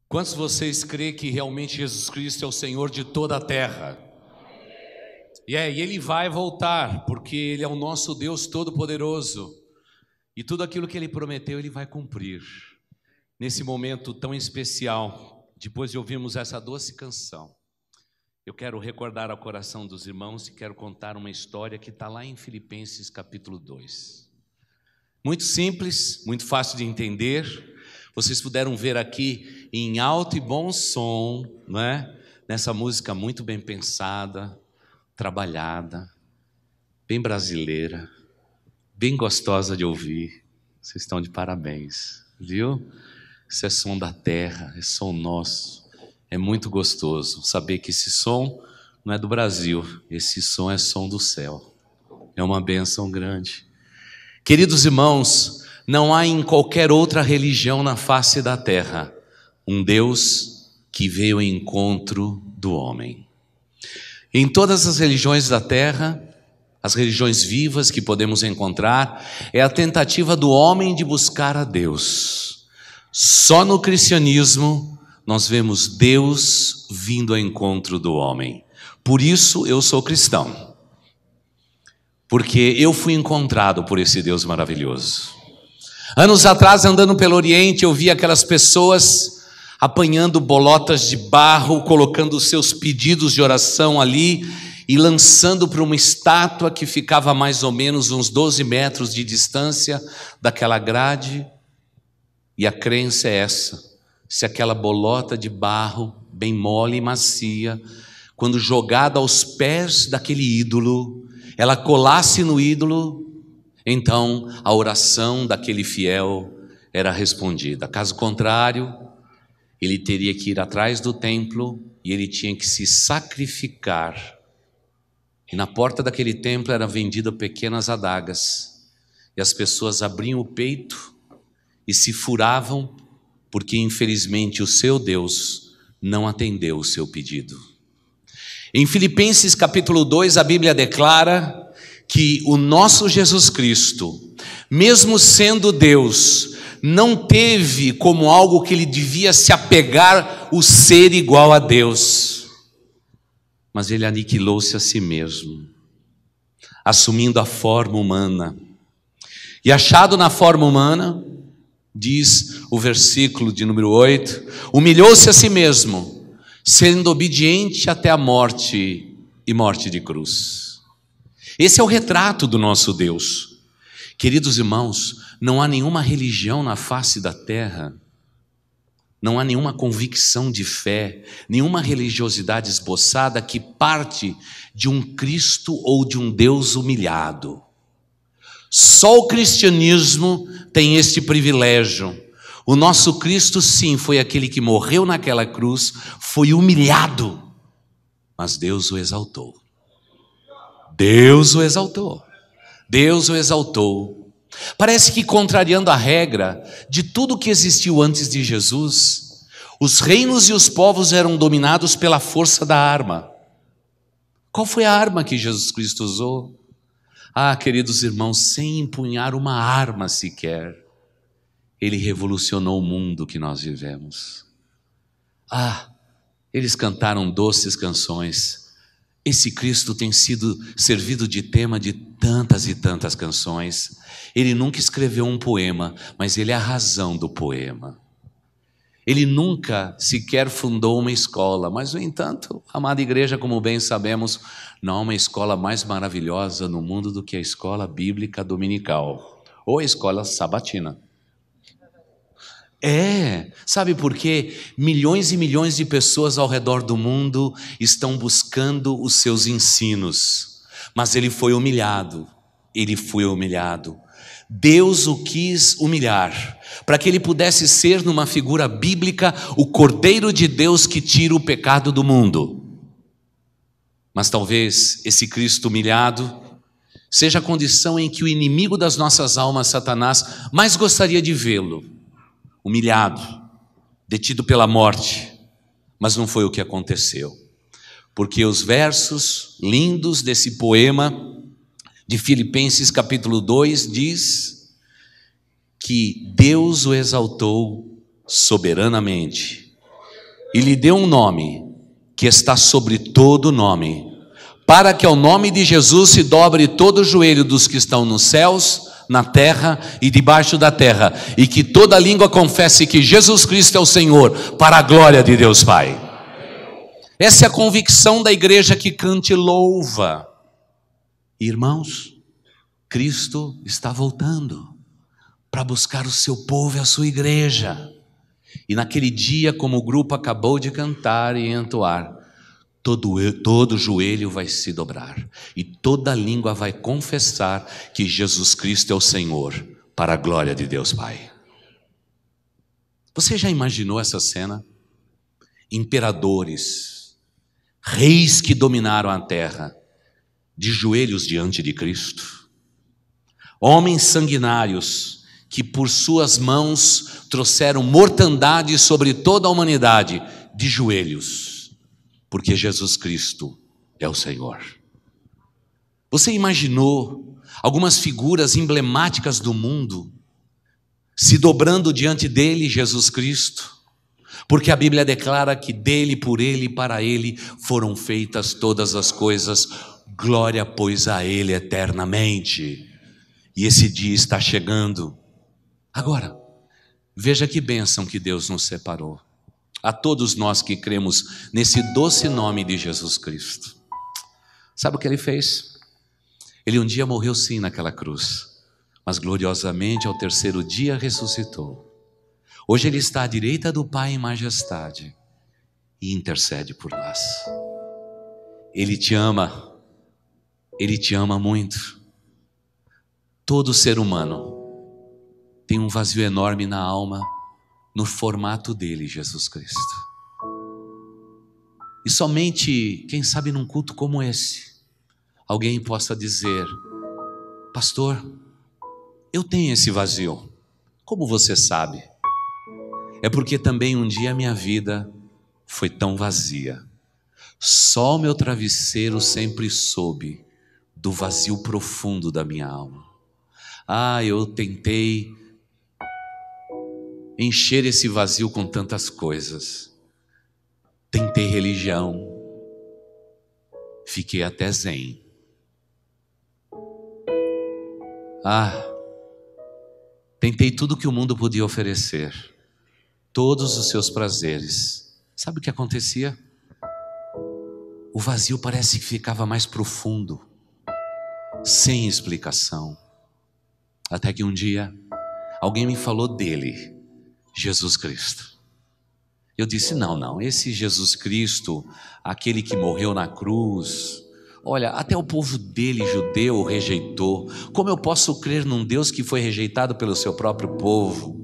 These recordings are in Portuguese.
Quantos de vocês creem que realmente Jesus Cristo é o Senhor de toda a terra? E Ele vai voltar, porque Ele é o nosso Deus Todo-Poderoso. E tudo aquilo que Ele prometeu, Ele vai cumprir. Nesse momento tão especial, depois de ouvirmos essa doce canção, eu quero recordar ao coração dos irmãos e quero contar uma história que está lá em Filipenses capítulo 2. Muito simples, muito fácil de entender. Vocês puderam ver aqui em alto e bom som, não é? Nessa música muito bem pensada, trabalhada, bem brasileira, bem gostosa de ouvir. Vocês estão de parabéns, viu? Isso é som da terra, é som nosso. É muito gostoso saber que esse som não é do Brasil, esse som é som do céu. É uma bênção grande. Queridos irmãos, não há em qualquer outra religião na face da terra um Deus que veio ao encontro do homem. Em todas as religiões da terra, as religiões vivas que podemos encontrar, é a tentativa do homem de buscar a Deus. Só no cristianismo nós vemos Deus vindo ao encontro do homem. Por isso eu sou cristão, porque eu fui encontrado por esse Deus maravilhoso. Anos atrás, andando pelo Oriente, eu vi aquelas pessoas apanhando bolotas de barro, colocando os seus pedidos de oração ali e lançando para uma estátua que ficava a mais ou menos uns 12 metros de distância daquela grade. E a crença é essa: se aquela bolota de barro, bem mole e macia, quando jogada aos pés daquele ídolo, ela colasse no ídolo, então a oração daquele fiel era respondida. Caso contrário, ele teria que ir atrás do templo e ele tinha que se sacrificar. E na porta daquele templo eram vendidas pequenas adagas, e as pessoas abriam o peito e se furavam, porque infelizmente o seu Deus não atendeu o seu pedido. Em Filipenses capítulo 2, a Bíblia declara que o nosso Jesus Cristo, mesmo sendo Deus, não teve como algo que ele devia se apegar o ser igual a Deus, mas ele aniquilou-se a si mesmo, assumindo a forma humana. E achado na forma humana, diz o versículo de número 8, humilhou-se a si mesmo, sendo obediente até a morte e morte de cruz. Esse é o retrato do nosso Deus. Queridos irmãos, não há nenhuma religião na face da terra, não há nenhuma convicção de fé, nenhuma religiosidade esboçada que parte de um Cristo ou de um Deus humilhado. Só o cristianismo tem este privilégio. O nosso Cristo, sim, foi aquele que morreu naquela cruz, foi humilhado, mas Deus o exaltou. Deus o exaltou. Deus o exaltou. Parece que, contrariando a regra de tudo que existiu antes de Jesus, os reinos e os povos eram dominados pela força da arma. Qual foi a arma que Jesus Cristo usou? Ah, queridos irmãos, sem empunhar uma arma sequer, Ele revolucionou o mundo que nós vivemos. Ah, eles cantaram doces canções. Esse Cristo tem sido servido de tema de tantas e tantas canções. Ele nunca escreveu um poema, mas ele é a razão do poema. Ele nunca sequer fundou uma escola, mas, no entanto, amada igreja, como bem sabemos, não há uma escola mais maravilhosa no mundo do que a escola bíblica dominical, ou a escola sabatina. Sabe por quê? Milhões e milhões de pessoas ao redor do mundo estão buscando os seus ensinos, mas ele foi humilhado, Deus o quis humilhar, para que ele pudesse ser, numa figura bíblica, o Cordeiro de Deus que tira o pecado do mundo. Mas talvez esse Cristo humilhado seja a condição em que o inimigo das nossas almas, Satanás, mais gostaria de vê-lo. Humilhado, detido pela morte, mas não foi o que aconteceu, porque os versos lindos desse poema de Filipenses capítulo 2 diz que Deus o exaltou soberanamente e lhe deu um nome que está sobre todo nome, para que ao nome de Jesus se dobre todo o joelho dos que estão nos céus, na terra e debaixo da terra, e que toda língua confesse que Jesus Cristo é o Senhor, para a glória de Deus Pai. Essa é a convicção da igreja que canta e louva. Irmãos, Cristo está voltando para buscar o seu povo e a sua igreja. E naquele dia, como o grupo acabou de cantar e entoar, todo joelho vai se dobrar e toda língua vai confessar que Jesus Cristo é o Senhor, para a glória de Deus Pai. Você já imaginou essa cena? Imperadores, reis que dominaram a terra, de joelhos diante de Cristo. Homens sanguinários que por suas mãos trouxeram mortandade sobre toda a humanidade, de joelhos, porque Jesus Cristo é o Senhor. Você imaginou algumas figuras emblemáticas do mundo se dobrando diante dele, Jesus Cristo? Porque a Bíblia declara que dele, por ele e para ele foram feitas todas as coisas. Glória, pois, a ele eternamente. E esse dia está chegando. Agora, veja que bênção que Deus nos separou. A todos nós que cremos nesse doce nome de Jesus Cristo. Sabe o que ele fez? Ele um dia morreu sim naquela cruz, mas gloriosamente ao terceiro dia ressuscitou. Hoje ele está à direita do Pai em majestade e intercede por nós. Ele te ama muito. Todo ser humano tem um vazio enorme na alma, no formato dele, Jesus Cristo. E somente, quem sabe num culto como esse, alguém possa dizer: pastor, eu tenho esse vazio. Como você sabe? É porque também um dia a minha vida foi tão vazia. Só o meu travesseiro sempre soube do vazio profundo da minha alma. Eu tentei encher esse vazio com tantas coisas. Tentei religião, fiquei até zen. Tentei tudo que o mundo podia oferecer, todos os seus prazeres. Sabe o que acontecia? O vazio parece que ficava mais profundo, sem explicação. Até que um dia, alguém me falou dele, Jesus Cristo. Eu disse: não, esse Jesus Cristo, aquele que morreu na cruz, olha, até o povo dele, judeu, o rejeitou. Como eu posso crer num Deus que foi rejeitado pelo seu próprio povo?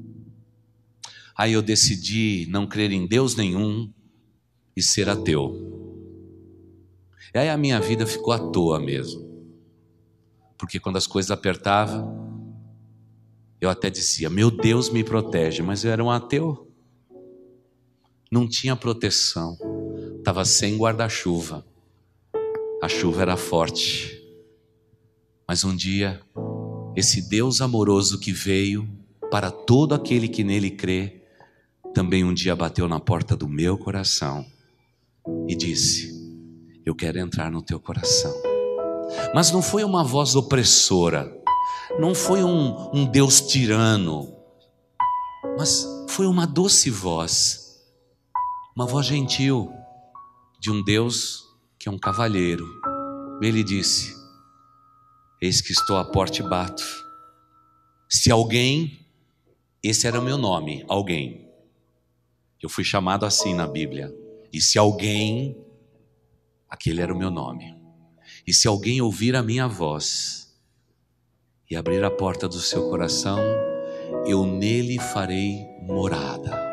Aí eu decidi não crer em Deus nenhum e ser ateu. E aí a minha vida ficou à toa mesmo. Porque quando as coisas apertavam, eu até dizia: meu Deus me protege, mas eu era um ateu. Não tinha proteção, estava sem guarda-chuva, a chuva era forte. Mas um dia, esse Deus amoroso que veio para todo aquele que nele crê, também um dia bateu na porta do meu coração e disse: eu quero entrar no teu coração. Mas não foi uma voz opressora, não foi um Deus tirano, mas foi uma doce voz, uma voz gentil de um Deus que é um cavalheiro. Ele disse: eis que estou à porta e bato. Se alguém, esse era o meu nome, alguém. Eu fui chamado assim na Bíblia. E se alguém, aquele era o meu nome. E se alguém ouvir a minha voz e abrir a porta do seu coração, eu nele farei morada.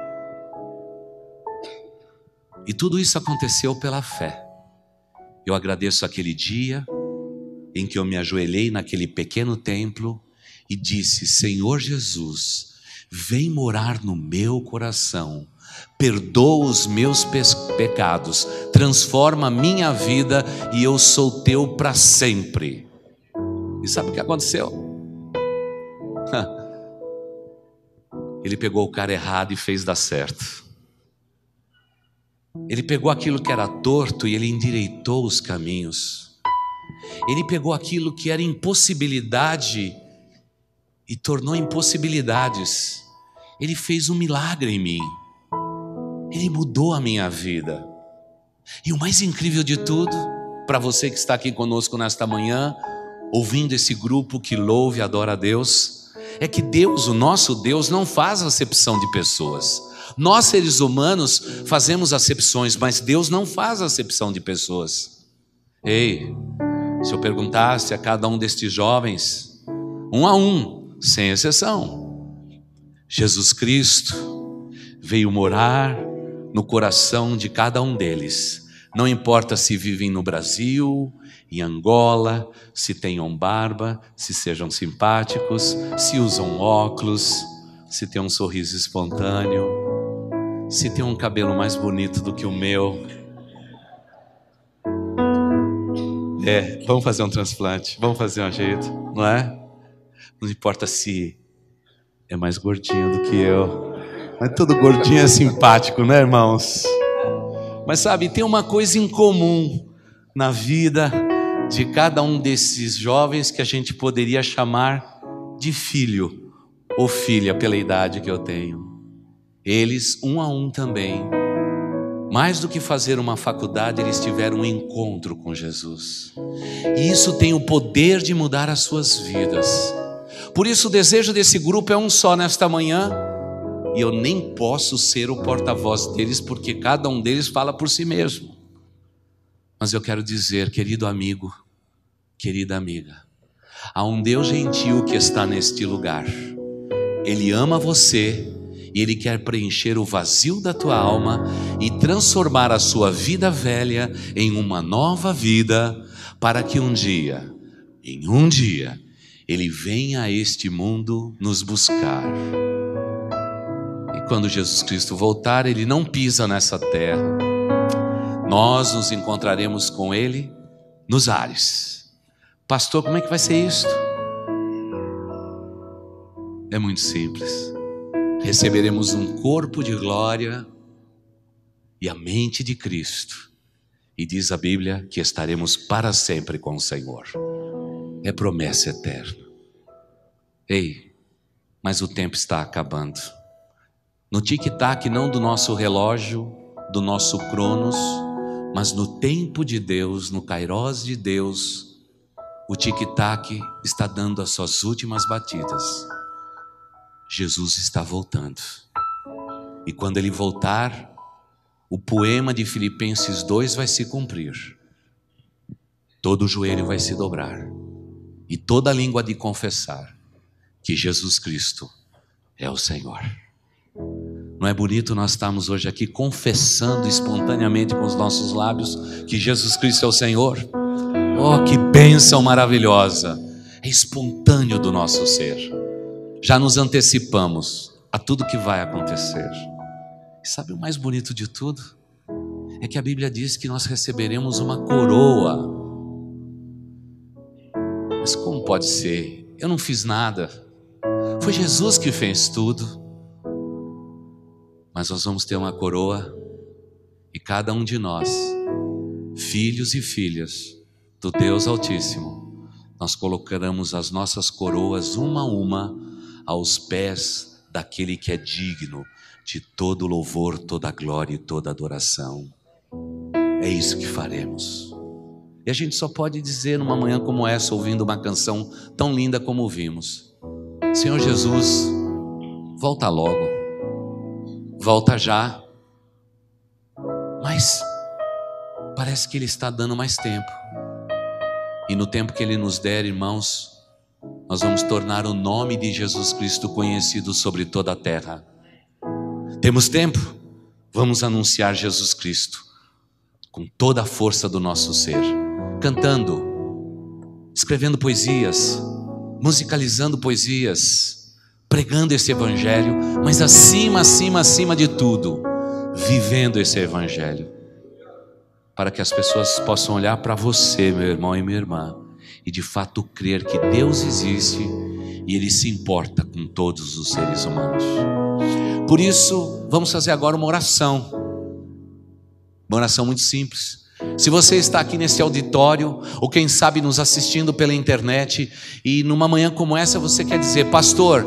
E tudo isso aconteceu pela fé. Eu agradeço aquele dia em que eu me ajoelhei naquele pequeno templo e disse: Senhor Jesus, vem morar no meu coração, perdoa os meus pecados, transforma a minha vida e eu sou teu para sempre. E sabe o que aconteceu? Ele pegou o cara errado e fez dar certo. Ele pegou aquilo que era torto e ele endireitou os caminhos. Ele pegou aquilo que era impossibilidade e tornou impossibilidades. Ele fez um milagre em mim. Ele mudou a minha vida. E o mais incrível de tudo, para você que está aqui conosco nesta manhã, ouvindo esse grupo que louva e adora a Deus, é que Deus, o nosso Deus, não faz acepção de pessoas. Nós, seres humanos, fazemos acepções, mas Deus não faz acepção de pessoas. Ei, se eu perguntasse a cada um destes jovens, um a um, sem exceção, Jesus Cristo veio morar no coração de cada um deles. Não importa se vivem no Brasil, em Angola, se tenham barba, se sejam simpáticos, se usam óculos, se têm um sorriso espontâneo, se tem um cabelo mais bonito do que o meu. Vamos fazer um transplante, vamos fazer um jeito, não é? Não importa se é mais gordinho do que eu. Mas todo gordinho é simpático, né, irmãos? Mas sabe, tem uma coisa em comum na vida de cada um desses jovens que a gente poderia chamar de filho ou filha pela idade que eu tenho. Eles, um a um também, mais do que fazer uma faculdade, eles tiveram um encontro com Jesus. E isso tem o poder de mudar as suas vidas. Por isso o desejo desse grupo é um só nesta manhã. E eu nem posso ser o porta-voz deles, porque cada um deles fala por si mesmo. Mas eu quero dizer, querido amigo, querida amiga, há um Deus gentil que está neste lugar. Ele ama você e Ele quer preencher o vazio da tua alma e transformar a sua vida velha em uma nova vida, para que um dia, Ele venha a este mundo nos buscar. Quando Jesus Cristo voltar, Ele não pisa nessa terra. Nós nos encontraremos com Ele nos ares. Pastor, como é que vai ser isto? É muito simples. Receberemos um corpo de glória e a mente de Cristo. E diz a Bíblia que estaremos para sempre com o Senhor. É promessa eterna. Ei, mas o tempo está acabando. No tic-tac não do nosso relógio, do nosso cronos, mas no tempo de Deus, no kairós de Deus, o tic-tac está dando as suas últimas batidas. Jesus está voltando. E quando Ele voltar, o poema de Filipenses 2 vai se cumprir. Todo joelho vai se dobrar e toda língua de confessar que Jesus Cristo é o Senhor. Não é bonito nós estarmos hoje aqui confessando espontaneamente com os nossos lábios que Jesus Cristo é o Senhor? Oh, que bênção maravilhosa! É espontâneo do nosso ser. Já nos antecipamos a tudo que vai acontecer. E sabe o mais bonito de tudo? É que a Bíblia diz que nós receberemos uma coroa. Mas como pode ser? Eu não fiz nada. Foi Jesus que fez tudo. Mas nós vamos ter uma coroa e cada um de nós, filhos e filhas do Deus Altíssimo, nós colocaremos as nossas coroas uma a uma aos pés daquele que é digno de todo louvor, toda glória e toda adoração. É isso que faremos. E a gente só pode dizer numa manhã como essa, ouvindo uma canção tão linda como ouvimos: Senhor Jesus, volta logo. Volta já. Mas parece que Ele está dando mais tempo. E no tempo que Ele nos der, irmãos, nós vamos tornar o nome de Jesus Cristo conhecido sobre toda a terra. Temos tempo? Vamos anunciar Jesus Cristo com toda a força do nosso ser, cantando, escrevendo poesias, musicalizando poesias, pregando esse evangelho, mas acima de tudo, vivendo esse evangelho, para que as pessoas possam olhar para você, meu irmão e minha irmã, e de fato crer que Deus existe e Ele se importa com todos os seres humanos. Por isso, vamos fazer agora uma oração. Uma oração muito simples. Se você está aqui nesse auditório, ou quem sabe nos assistindo pela internet, e numa manhã como essa você quer dizer: pastor,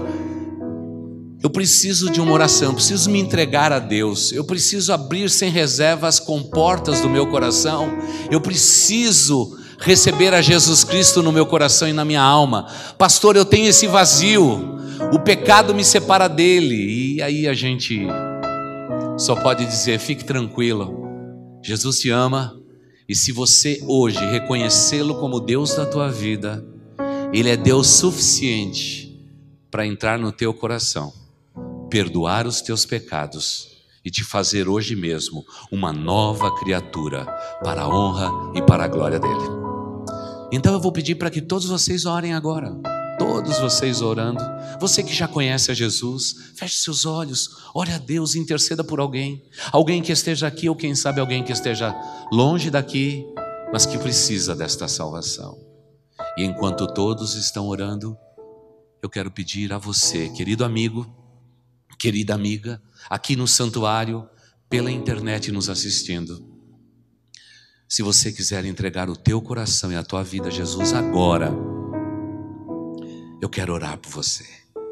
eu preciso de uma oração, eu preciso me entregar a Deus, eu preciso abrir sem reserva as comportas do meu coração, eu preciso receber a Jesus Cristo no meu coração e na minha alma. Pastor, eu tenho esse vazio, o pecado me separa dele. E aí a gente só pode dizer: fique tranquilo, Jesus te ama. E se você hoje reconhecê-lo como Deus da tua vida, Ele é Deus suficiente para entrar no teu coração, perdoar os teus pecados e te fazer hoje mesmo uma nova criatura, para a honra e para a glória dEle. Então eu vou pedir para que todos vocês orem agora. Todos vocês orando. Você que já conhece a Jesus, feche seus olhos, ore a Deus, interceda por alguém. Alguém que esteja aqui, ou quem sabe alguém que esteja longe daqui, mas que precisa desta salvação. E enquanto todos estão orando, eu quero pedir a você, querido amigo, querida amiga, aqui no santuário, pela internet nos assistindo, se você quiser entregar o teu coração e a tua vida a Jesus agora, eu quero orar por você.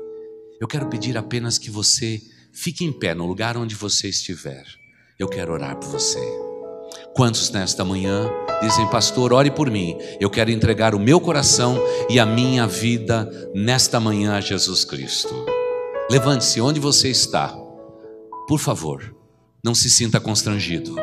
Eu quero pedir apenas que você fique em pé no lugar onde você estiver. Eu quero orar por você. Quantos nesta manhã dizem: pastor, ore por mim, eu quero entregar o meu coração e a minha vida nesta manhã a Jesus Cristo? Levante-se onde você está. Por favor, não se sinta constrangido.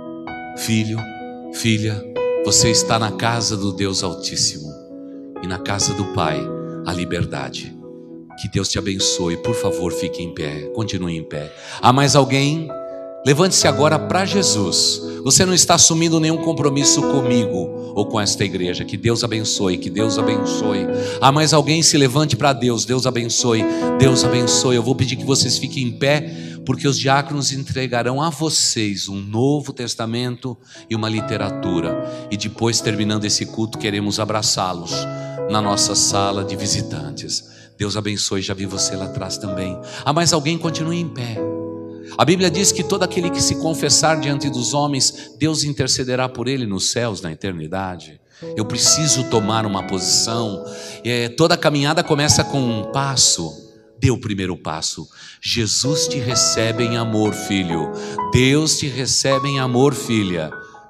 Filho, filha, você está na casa do Deus Altíssimo e na casa do Pai a liberdade. Que Deus te abençoe. Por favor, fique em pé, continue em pé. Há mais alguém? Levante-se agora para Jesus. Você não está assumindo nenhum compromisso comigo ou com esta igreja. Que Deus abençoe, que Deus abençoe. Há mais alguém? Se levante para Deus. Deus abençoe, Deus abençoe. Eu vou pedir que vocês fiquem em pé, porque os diáconos entregarão a vocês um Novo Testamento e uma literatura. E depois, terminando esse culto, queremos abraçá-los na nossa sala de visitantes. Deus abençoe, já vi você lá atrás também. Há mais alguém? Continue em pé. A Bíblia diz que todo aquele que se confessar diante dos homens, Deus intercederá por ele nos céus, na eternidade. Eu preciso tomar uma posição. Toda caminhada começa com um passo. Dê o primeiro passo. Jesus te recebe em amor, filho. Deus te recebe em amor, filha.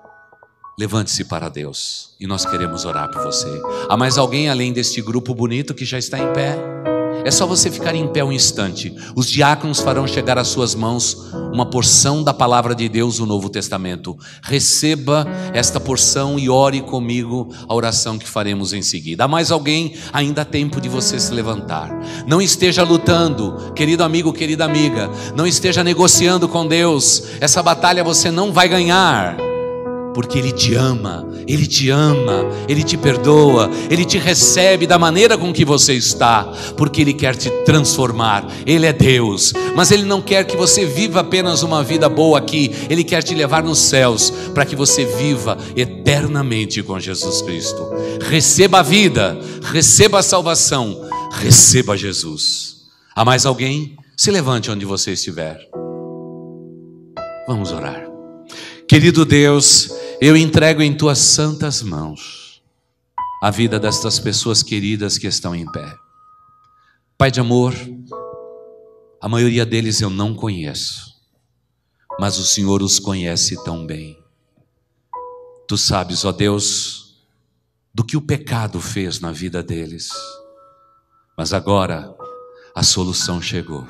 Levante-se para Deus e nós queremos orar por você. Há mais alguém além deste grupo bonito que já está em pé? É só você ficar em pé um instante. Os diáconos farão chegar às suas mãos uma porção da palavra de Deus, o Novo Testamento. Receba esta porção e ore comigo a oração que faremos em seguida. Há mais alguém? Ainda há tempo de você se levantar. Não esteja lutando, querido amigo, querida amiga. Não esteja negociando com Deus. Essa batalha você não vai ganhar. Porque Ele te ama, Ele te ama, Ele te perdoa, Ele te recebe da maneira com que você está, porque Ele quer te transformar. Ele é Deus, mas Ele não quer que você viva apenas uma vida boa aqui. Ele quer te levar nos céus, para que você viva eternamente com Jesus Cristo. Receba a vida, receba a salvação, receba Jesus. Há mais alguém? Se levante onde você estiver. Vamos orar. Querido Deus, eu entrego em Tuas santas mãos a vida destas pessoas queridas que estão em pé. Pai de amor, a maioria deles eu não conheço, mas o Senhor os conhece tão bem. Tu sabes, ó Deus, do que o pecado fez na vida deles, mas agora a solução chegou.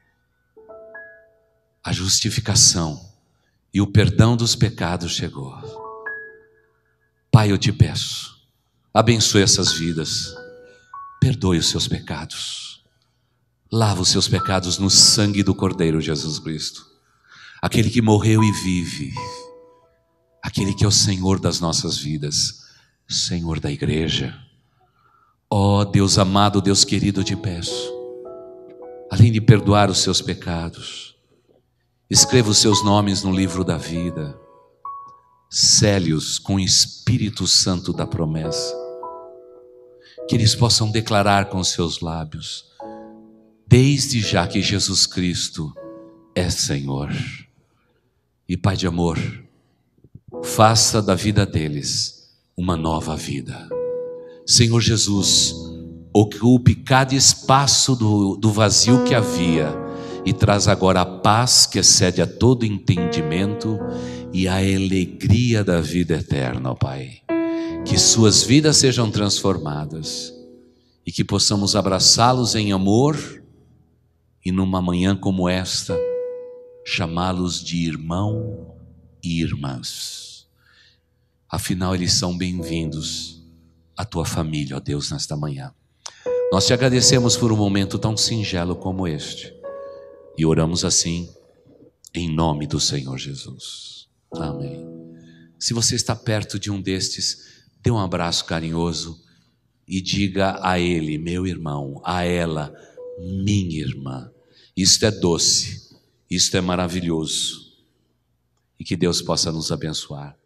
A justificação e o perdão dos pecados chegou. Pai, eu te peço, abençoe essas vidas, perdoe os seus pecados, lava os seus pecados no sangue do Cordeiro Jesus Cristo, aquele que morreu e vive, aquele que é o Senhor das nossas vidas, Senhor da igreja. Ó Deus amado, Deus querido, eu te peço, além de perdoar os seus pecados, escreva os seus nomes no livro da vida, sele-os com o Espírito Santo da promessa, que eles possam declarar com seus lábios, desde já, que Jesus Cristo é Senhor. E Pai de amor, faça da vida deles uma nova vida. Senhor Jesus, ocupe cada espaço do vazio que havia e traz agora a paz que excede a todo entendimento e a alegria da vida eterna, ó Pai. Que suas vidas sejam transformadas e que possamos abraçá-los em amor e numa manhã como esta, chamá-los de irmão e irmãs. Afinal, eles são bem-vindos à tua família, ó Deus, nesta manhã. Nós te agradecemos por um momento tão singelo como este e oramos assim em nome do Senhor Jesus. Amém. Se você está perto de um destes, dê um abraço carinhoso e diga a ele, meu irmão, a ela, minha irmã. Isto é doce, isto é maravilhoso. E que Deus possa nos abençoar.